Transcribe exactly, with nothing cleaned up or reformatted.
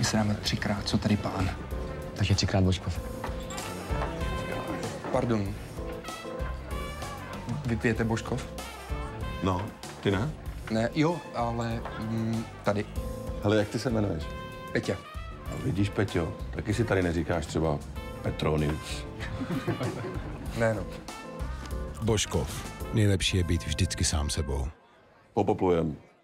My se dáme třikrát, co tady pán. Tak je třikrát Božkov. Pardon. Vy pijete Božkov? No, ty ne? Ne, jo, ale mm, tady. Hele, jak ty se jmenuješ? Peťa. A vidíš, Peťo, taky si tady neříkáš třeba Petronius. Ne, no. Božkov. Nejlepší je být vždycky sám sebou. Popoplujeme.